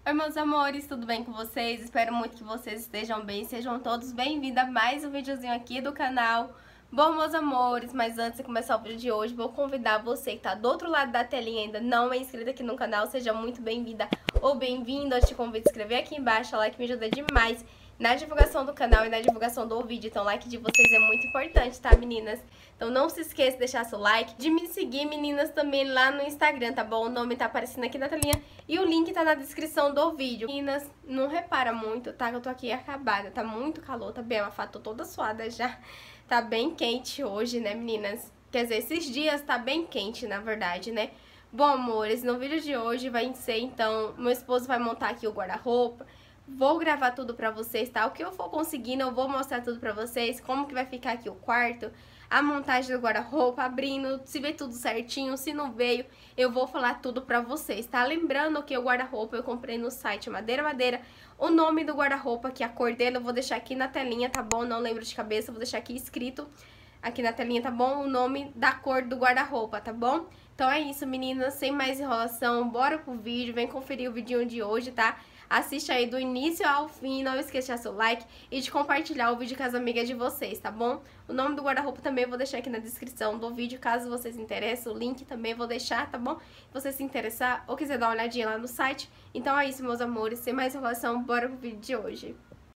Oi, meus amores, tudo bem com vocês? Espero muito que vocês estejam bem, sejam todos bem-vindos a mais um videozinho aqui do canal. Bom, meus amores, mas antes de começar o vídeo de hoje, vou convidar você que tá do outro lado da telinha e ainda não é inscrito aqui no canal, seja muito bem-vinda ou bem-vindo. Eu te convido a se inscrever aqui embaixo, o like me ajuda demais na divulgação do canal e na divulgação do vídeo. Então o like de vocês é muito importante, tá, meninas? Então não se esqueça de deixar seu like, de me seguir, meninas, também lá no Instagram, tá bom? O nome tá aparecendo aqui na telinha e o link tá na descrição do vídeo. Meninas, não repara muito, tá? Que eu tô aqui acabada, tá muito calor, tá bem abafada, tô toda suada já. Tá bem quente hoje, né, meninas? Quer dizer, esses dias tá bem quente, na verdade, né? Bom, amores, no vídeo de hoje vai ser, então, meu esposo vai montar aqui o guarda-roupa. Vou gravar tudo pra vocês, tá? O que eu for conseguindo, eu vou mostrar tudo pra vocês, como que vai ficar aqui o quarto, a montagem do guarda-roupa, abrindo, se veio tudo certinho, se não veio, eu vou falar tudo pra vocês, tá? Lembrando que o guarda-roupa eu comprei no site Madeira Madeira, o nome do guarda-roupa, que a cor dele eu vou deixar aqui na telinha, tá bom? Não lembro de cabeça, eu vou deixar aqui escrito aqui na telinha, tá bom? O nome da cor do guarda-roupa, tá bom? Então é isso, meninas, sem mais enrolação, bora pro vídeo, vem conferir o vídeo de hoje, tá? Assiste aí do início ao fim, não esqueça de deixar seu like e de compartilhar o vídeo com as amigas de vocês, tá bom? O nome do guarda-roupa também eu vou deixar aqui na descrição do vídeo, caso vocês se interessem, o link também vou deixar, tá bom? Se você se interessar ou quiser dar uma olhadinha lá no site. Então é isso, meus amores, sem mais enrolação, bora pro vídeo de hoje.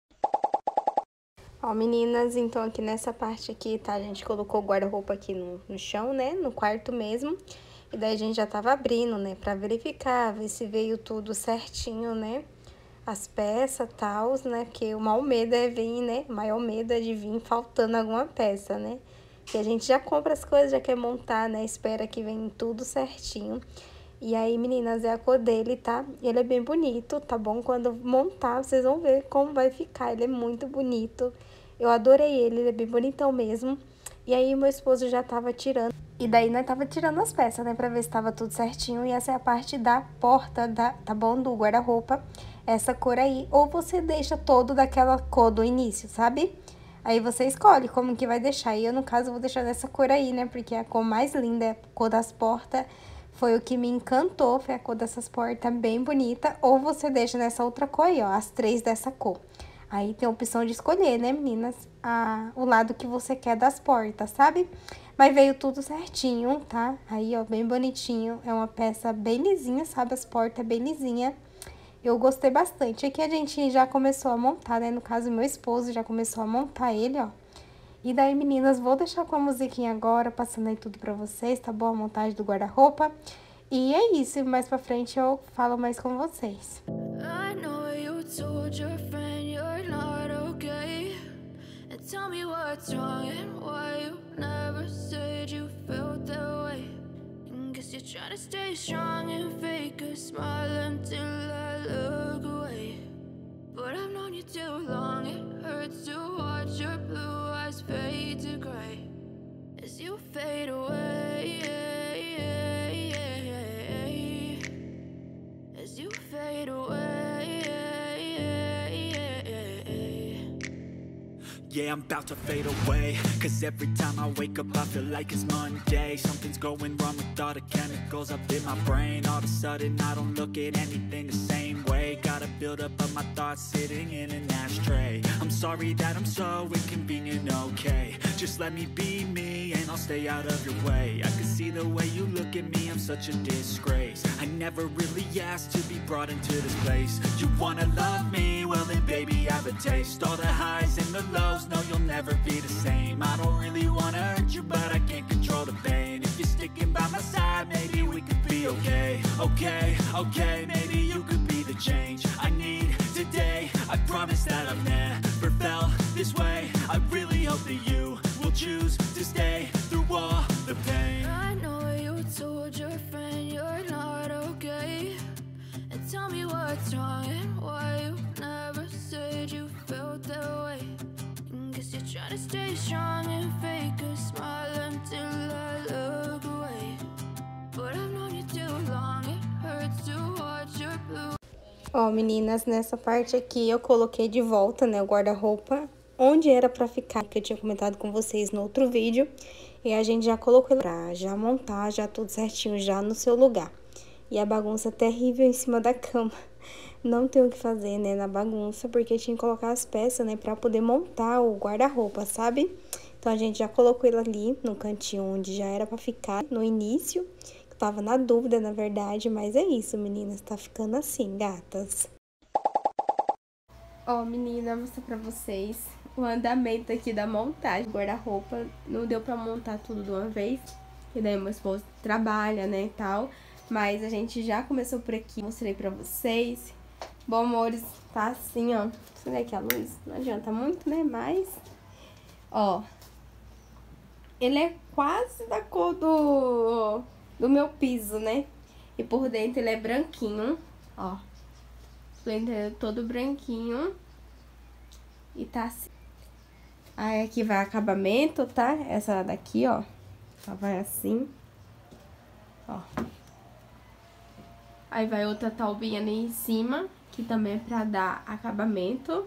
Ó, meninas, então aqui nessa parte aqui, tá? A gente colocou o guarda-roupa aqui no chão, né? No quarto mesmo. E daí a gente já tava abrindo, né? Pra verificar, ver se veio tudo certinho, né? As peças, tals, né? Porque o maior medo é vir, né? O maior medo é de vir faltando alguma peça, né? Que a gente já compra as coisas, já quer montar, né? Espera que venha tudo certinho. E aí, meninas, é a cor dele, tá? Ele é bem bonito, tá bom? Quando montar, vocês vão ver como vai ficar. Ele é muito bonito. Eu adorei ele é bem bonitão mesmo. E aí, meu esposo já tava tirando. E daí, nós tava tirando as peças, né? Pra ver se tava tudo certinho. E essa é a parte da porta, tá bom? Do guarda-roupa. Essa cor aí. Ou você deixa todo daquela cor do início, sabe? Aí você escolhe como que vai deixar. E eu, no caso, vou deixar dessa cor aí, né? Porque é a cor mais linda, é a cor das portas. Foi o que me encantou, foi a cor dessas portas bem bonita. Ou você deixa nessa outra cor aí, ó, as três dessa cor. Aí tem a opção de escolher, né, meninas, o lado que você quer das portas, sabe? Mas veio tudo certinho, tá? Aí, ó, bem bonitinho. É uma peça bem lisinha, sabe? As portas bem lisinha. Eu gostei bastante. Aqui a gente já começou a montar, né? No caso, meu esposo já começou a montar ele, ó. E daí, meninas, vou deixar com a musiquinha agora, passando aí tudo pra vocês, tá bom? A montagem do guarda-roupa. E é isso, mais pra frente eu falo mais com vocês. I know you told your friend you're not okay. And tell me what's wrong and why you never said you felt that way. And guess you're trying to stay strong and fake a smile until I look away. But I've known you too long, it hurts to watch your blue eyes fade to gray as you fade away, as you fade away. Yeah, I'm about to fade away, cause every time I wake up I feel like it's Monday. Something's going wrong with all the chemicals up in my brain. All of a sudden I don't look at anything the same way. Gotta build up of my thoughts sitting in an ashtray. I'm sorry that I'm so inconvenient, okay. Just let me be me and I'll stay out of your way. I can see the way you look at me, I'm such a disgrace. I never really asked to be brought into this place. You wanna love me? Well then baby I have a taste. All the highs and the lows, no you'll never be the same. I don't really wanna hurt you but I can't control the pain. If you're sticking by my side maybe we could be okay. Okay, maybe you could be the change I need today. I promise that I've never felt this way. I really hope that you will choose to stay through all the pain. I know you told your friend you're not okay. And tell me what's wrong and why you never said you felt that way. And guess you're trying to stay strong and fake a smile until I look away. But I've known you too long, it hurts to watch your blue. Ó, meninas, nessa parte aqui eu coloquei de volta, né, o guarda-roupa onde era pra ficar, que eu tinha comentado com vocês no outro vídeo. E a gente já colocou pra já montar, já tudo certinho, já no seu lugar. E a bagunça terrível em cima da cama. Não tem o que fazer, né, na bagunça, porque tinha que colocar as peças, né, pra poder montar o guarda-roupa, sabe? Então, a gente já colocou ele ali no cantinho onde já era pra ficar no início. Eu tava na dúvida, na verdade, mas é isso, meninas. Tá ficando assim, gatas. Ó, menina, vou mostrar pra vocês o andamento aqui da montagem do guarda-roupa. Não deu pra montar tudo de uma vez, que daí meu esposo trabalha, né, e tal. Mas a gente já começou por aqui, mostrei pra vocês. Bom, amores, tá assim, ó. Deixa eu ver aqui a luz, não adianta muito, né, mas... Ó, ele é quase da cor do meu piso, né? E por dentro ele é branquinho, ó. Por dentro ele é todo branquinho. E tá assim. Aí aqui vai acabamento, tá? Essa daqui, ó. Ela vai assim. Ó. Aí vai outra taubinha ali em cima, que também é pra dar acabamento.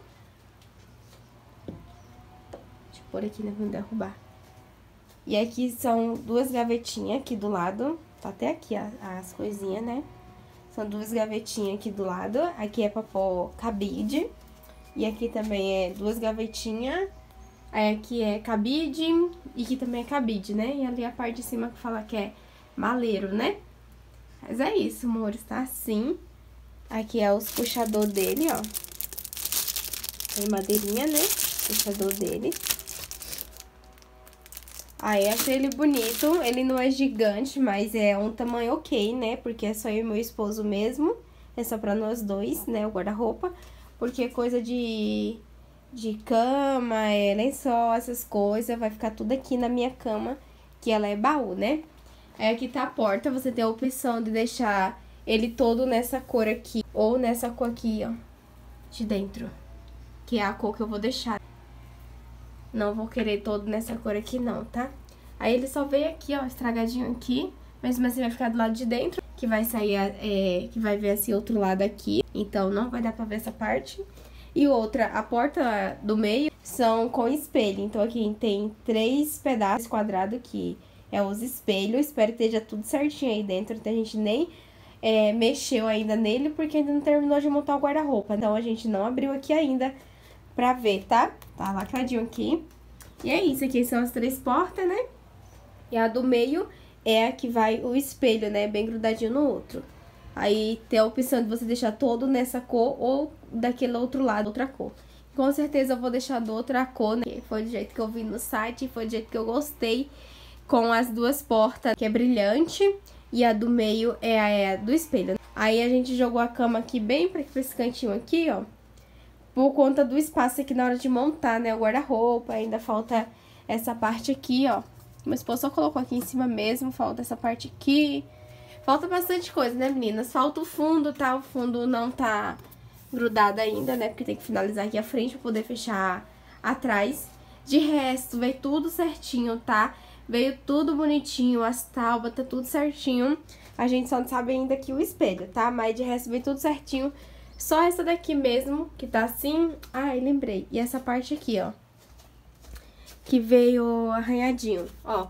Deixa eu pôr aqui, né, pra não derrubar. E aqui são duas gavetinhas aqui do lado. Tá até aqui as coisinhas, né? São duas gavetinhas aqui do lado. Aqui é pra pôr cabide. E aqui também é duas gavetinhas. Aí aqui é cabide. E aqui também é cabide, né? E ali a parte de cima que fala que é maleiro, né? Mas é isso, amores, tá assim. Aqui é os puxador dele, ó. Tem madeirinha, né? Puxador dele. Aí, achei ele bonito. Ele não é gigante, mas é um tamanho ok, né? Porque é só eu e meu esposo mesmo. É só pra nós dois, né? O guarda-roupa. Porque coisa de cama, lençol, essas coisas, vai ficar tudo aqui na minha cama, que ela é baú, né? Aí aqui tá a porta, você tem a opção de deixar ele todo nessa cor aqui, ou nessa cor aqui, ó, de dentro, que é a cor que eu vou deixar. Não vou querer todo nessa cor aqui não, tá? Aí ele só veio aqui, ó, estragadinho aqui, mas vai ficar do lado de dentro, que vai sair, que vai ver esse outro lado aqui, então não vai dar pra ver essa parte. E outra, a porta do meio são com espelho, então aqui tem 3 pedaços quadrados que é os espelhos. Espero que esteja tudo certinho aí dentro, então a gente nem mexeu ainda nele, porque ainda não terminou de montar o guarda-roupa. Então a gente não abriu aqui ainda pra ver, tá? Tá lacradinho aqui. E é isso, aqui são as 3 portas, né? E a do meio é a que vai o espelho, né? Bem grudadinho no outro. Aí tem a opção de você deixar todo nessa cor ou daquele outro lado, outra cor. Com certeza eu vou deixar da outra cor, né? Foi do jeito que eu vi no site, foi do jeito que eu gostei. Com as 2 portas, que é brilhante, e a do meio é a do espelho. Aí a gente jogou a cama aqui bem pra esse cantinho aqui, ó. Por conta do espaço aqui na hora de montar, né, o guarda-roupa. Ainda falta essa parte aqui, ó. Meu esposo só colocou aqui em cima mesmo, falta essa parte aqui. Falta bastante coisa, né, meninas? Falta o fundo, tá? O fundo não tá grudado ainda, né? Porque tem que finalizar aqui a frente pra poder fechar atrás. De resto, veio tudo certinho, tá? Veio tudo bonitinho, as tábuas, tá tudo certinho. A gente só não sabe ainda aqui o espelho, tá? Mas de resto veio tudo certinho. Só essa daqui mesmo, que tá assim... Ai, lembrei. E essa parte aqui, ó. Que veio arranhadinho, ó.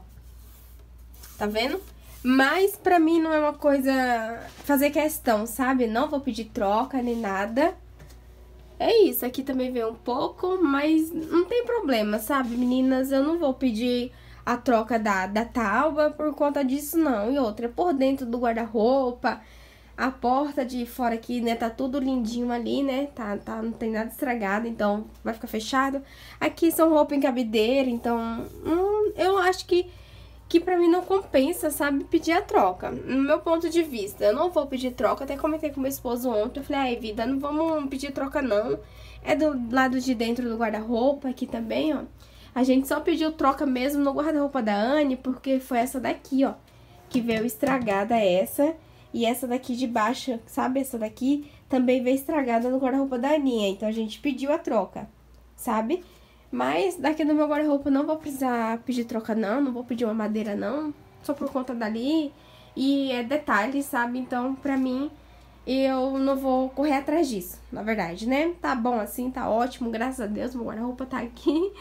Tá vendo? Mas pra mim não é uma coisa fazer questão, sabe? Não vou pedir troca nem nada. É isso, aqui também veio um pouco, mas não tem problema, sabe, meninas? Eu não vou pedir a troca da tábua por conta disso, não. E outra, por dentro do guarda-roupa, a porta de fora aqui, né, tá tudo lindinho ali, né? Não tem nada estragado, então vai ficar fechado. Aqui são roupa em cabideira, então eu acho que pra mim não compensa, sabe, pedir a troca. No meu ponto de vista, eu não vou pedir troca. Até comentei com meu esposo ontem, eu falei, ai, vida, não vamos pedir troca, não. É do lado de dentro do guarda-roupa, aqui também, ó. A gente só pediu troca mesmo no guarda-roupa da Anne, porque foi essa daqui, ó, que veio estragada essa. E essa daqui de baixo, sabe, essa daqui também veio estragada no guarda-roupa da Aninha. Então, a gente pediu a troca, sabe? Mas daqui no meu guarda-roupa não vou precisar pedir troca, não vou pedir uma madeira, não. Só por conta dali. E é detalhe, sabe? Então, pra mim, eu não vou correr atrás disso, na verdade, né? Tá bom assim, tá ótimo, graças a Deus, meu guarda-roupa tá aqui.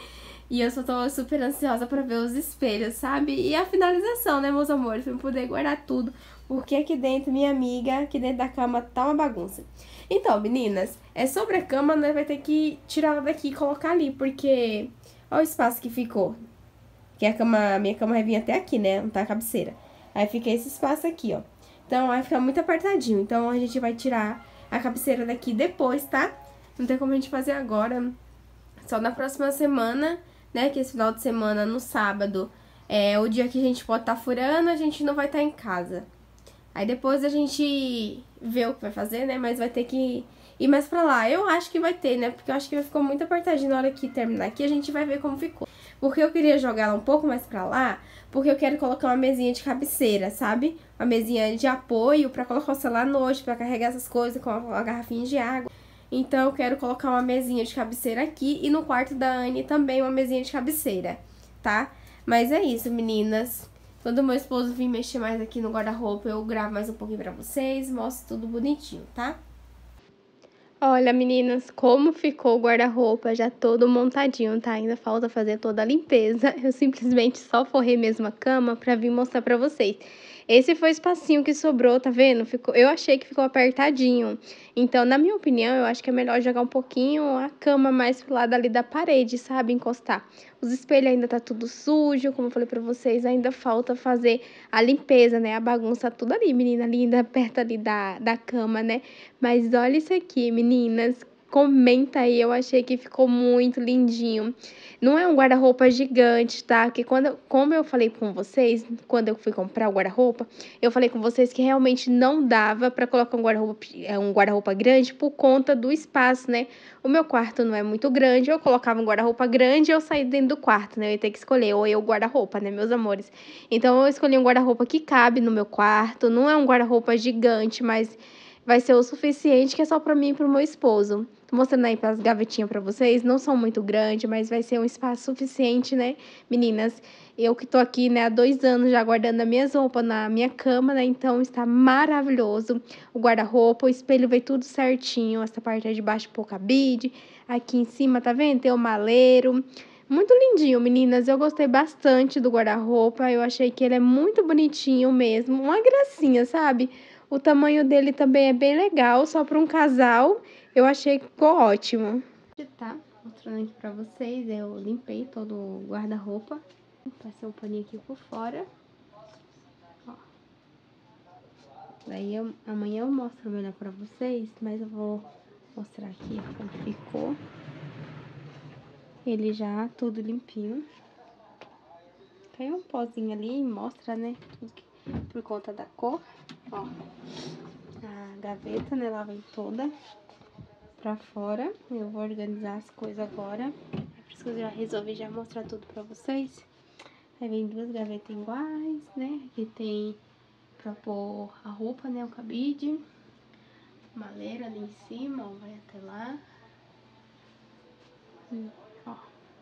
E eu só tô super ansiosa pra ver os espelhos, sabe? E a finalização, né, meus amores? Pra eu poder guardar tudo. Porque aqui dentro, minha amiga, aqui dentro da cama tá uma bagunça. Então, meninas, sobre a cama, né, vai ter que tirar ela daqui e colocar ali. Porque olha o espaço que ficou. Que a minha cama vai vir até aqui, né? Não tá a cabeceira. Aí fica esse espaço aqui, ó. Então, vai ficar muito apertadinho. Então, a gente vai tirar a cabeceira daqui depois, tá? Não tem como a gente fazer agora. Só na próxima semana, né? Que esse final de semana, no sábado, é o dia que a gente pode estar furando, a gente não vai estar em casa. Aí depois a gente vê o que vai fazer, né? Mas vai ter que ir mais pra lá. Eu acho que vai ter, né? Porque eu acho que vai ficar muito apertadinho na hora que terminar aqui. A gente vai ver como ficou. Porque eu queria jogar ela um pouco mais pra lá, porque eu quero colocar uma mesinha de cabeceira, sabe? Uma mesinha de apoio pra colocar o celular à noite, pra carregar essas coisas com uma garrafinha de água. Então eu quero colocar uma mesinha de cabeceira aqui e no quarto da Anne também uma mesinha de cabeceira, tá? Mas é isso, meninas. Quando meu esposo vir mexer mais aqui no guarda-roupa, eu gravo mais um pouquinho pra vocês, mostro tudo bonitinho, tá? Olha, meninas, como ficou o guarda-roupa já todo montadinho, tá? Ainda falta fazer toda a limpeza. Eu simplesmente só forrei mesmo a cama pra vir mostrar pra vocês. Esse foi o espacinho que sobrou, tá vendo? Eu achei que ficou apertadinho. Então, na minha opinião, eu acho que é melhor jogar um pouquinho a cama mais pro lado ali da parede, sabe? Encostar. Os espelhos ainda tá tudo sujo, como eu falei pra vocês, ainda falta fazer a limpeza, né? A bagunça tudo ali, menina linda, perto ali da cama, né? Mas olha isso aqui, meninas. Comenta aí, eu achei que ficou muito lindinho. Não é um guarda-roupa gigante, tá? Porque como eu falei com vocês, quando eu fui comprar o guarda-roupa, eu falei com vocês que realmente não dava pra colocar um guarda-roupa grande por conta do espaço, né? O meu quarto não é muito grande, eu colocava um guarda-roupa grande e eu saí dentro do quarto, né? Eu ia ter que escolher, ou eu guarda-roupa, né, meus amores? Então eu escolhi um guarda-roupa que cabe no meu quarto, não é um guarda-roupa gigante, mas vai ser o suficiente, que é só pra mim e pro meu esposo. Tô mostrando aí as gavetinhas pra vocês, não são muito grandes, mas vai ser um espaço suficiente, né, meninas? Eu que tô aqui, né, há 2 anos já guardando as minhas roupas na minha cama, né, então está maravilhoso. O guarda-roupa, o espelho veio tudo certinho, essa parte aí de baixo pôr cabide, aqui em cima, tá vendo? Tem o maleiro. Muito lindinho, meninas, eu gostei bastante do guarda-roupa, eu achei que ele é muito bonitinho mesmo, uma gracinha, sabe? O tamanho dele também é bem legal, só para um casal. Eu achei que ficou ótimo. Tá, mostrando aqui pra vocês, eu limpei todo o guarda-roupa. Passei um paninho aqui por fora. Ó. Daí amanhã eu mostro melhor pra vocês, mas eu vou mostrar aqui como ficou. Ele já todo limpinho. Tem um pozinho ali, mostra, né, por conta da cor. Ó, a gaveta, né, ela vem toda pra fora. Eu vou organizar as coisas agora. É por isso que eu já resolvi já mostrar tudo pra vocês. Aí vem 2 gavetas iguais, né? Aqui tem pra pôr a roupa, né? O cabide. Maleira ali em cima, ó, vai até lá. Ó.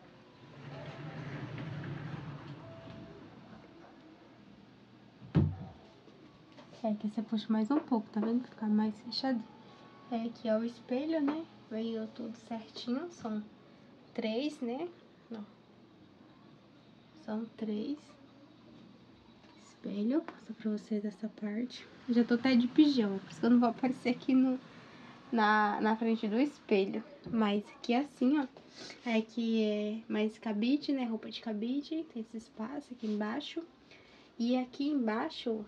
É, aqui você puxa mais um pouco, tá vendo? Ficar mais fechadinho. É, aqui é o espelho, né? Veio tudo certinho, são 3, né? Não. São 3 espelho. Vou mostrar pra vocês essa parte. Eu já tô até de pijama, por isso que eu não vou aparecer aqui na frente do espelho. Mas aqui é assim, ó. Aqui é mais cabide, né? Roupa de cabide. Tem esse espaço aqui embaixo. E aqui embaixo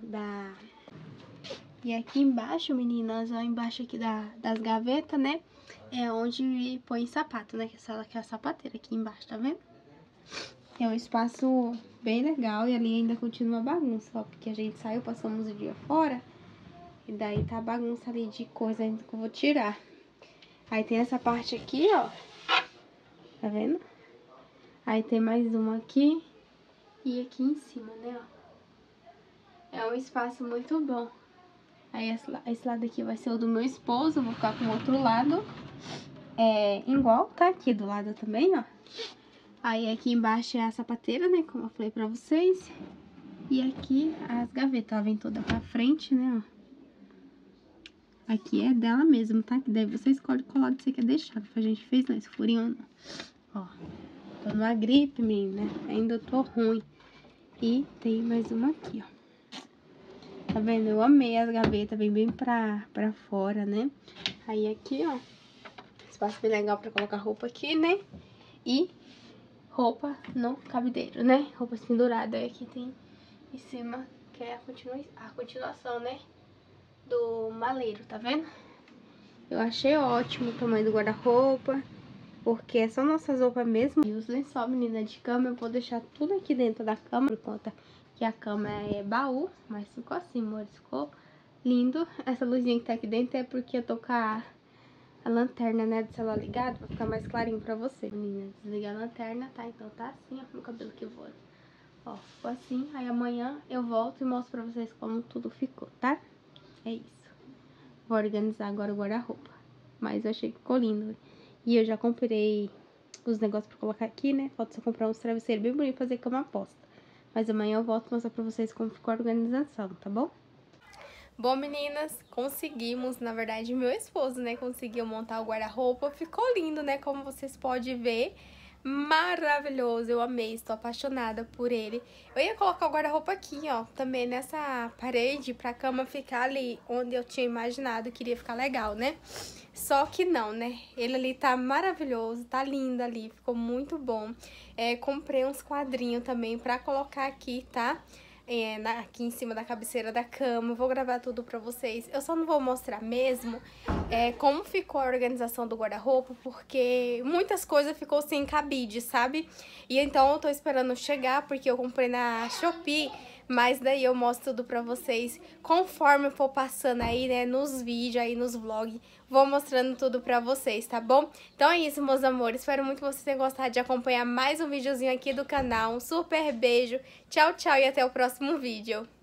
meninas, ó, embaixo aqui das gavetas, né? É onde põe sapato, né? Que é a sapateira aqui embaixo, tá vendo? É um espaço bem legal e ali ainda continua bagunça, ó. Porque a gente saiu, passamos o dia fora. E daí tá bagunça ali de coisa ainda que eu vou tirar. Aí tem essa parte aqui, ó. Tá vendo? Aí tem mais uma aqui. E aqui em cima, né, ó. É um espaço muito bom. Aí esse lado aqui vai ser o do meu esposo. Vou ficar com o outro lado. É igual, tá aqui do lado também, ó. Aí aqui embaixo é a sapateira, né, como eu falei pra vocês. E aqui as gavetas, ela vem toda pra frente, né, ó. Aqui é dela mesmo, tá? Que daí você escolhe qual lado você quer deixar. A gente fez, né, esse furinho, ó. Tô numa gripe, menina. Ainda tô ruim. E tem mais uma aqui, ó. Tá vendo? Eu amei as gavetas, vem bem pra fora, né? Aí aqui, ó, espaço bem legal pra colocar roupa aqui, né? E roupa no cabideiro, né? Roupas penduradas. Aí aqui tem em cima, que é a continuação, né? Do maleiro, tá vendo? Eu achei ótimo o tamanho do guarda-roupa, porque são nossas roupas mesmo. E os lençol, menina, de cama, eu vou deixar tudo aqui dentro da cama, por conta que a cama é baú, mas ficou assim, amor, ficou lindo. Essa luzinha que tá aqui dentro é porque eu tô com a lanterna, né, do celular ligado, pra ficar mais clarinho pra você. Menina, desligar a lanterna, tá? Então tá assim, ó, meu cabelo que voa. Ó, ficou assim, aí amanhã eu volto e mostro pra vocês como tudo ficou, tá? É isso. Vou organizar agora o guarda-roupa. Mas eu achei que ficou lindo. E eu já comprei os negócios pra colocar aqui, né? Falta só comprar uns travesseiros bem bonitos e fazer cama posta. Mas amanhã eu volto mostrar pra vocês como ficou a organização, tá bom? Bom, meninas, conseguimos, na verdade, meu esposo, né, conseguiu montar o guarda-roupa. Ficou lindo, né, como vocês podem ver. Maravilhoso, eu amei, estou apaixonada por ele. Eu ia colocar o guarda-roupa aqui, ó, também nessa parede, pra cama ficar ali onde eu tinha imaginado que iria ficar legal, né? Só que não, né? Ele ali tá maravilhoso, tá lindo ali, ficou muito bom. Comprei uns quadrinhos também pra colocar aqui, tá? Aqui em cima da cabeceira da cama, vou gravar tudo pra vocês. Eu só não vou mostrar mesmo como ficou a organização do guarda-roupa, porque muitas coisas ficou sem cabide, sabe? E então eu tô esperando chegar, porque eu comprei na Shopee, mas daí eu mostro tudo pra vocês conforme eu for passando aí, né, nos vídeos, aí nos vlogs, vou mostrando tudo pra vocês, tá bom? Então é isso, meus amores, espero muito que vocês tenham gostado de acompanhar mais um videozinho aqui do canal, um super beijo, tchau, tchau e até o próximo vídeo.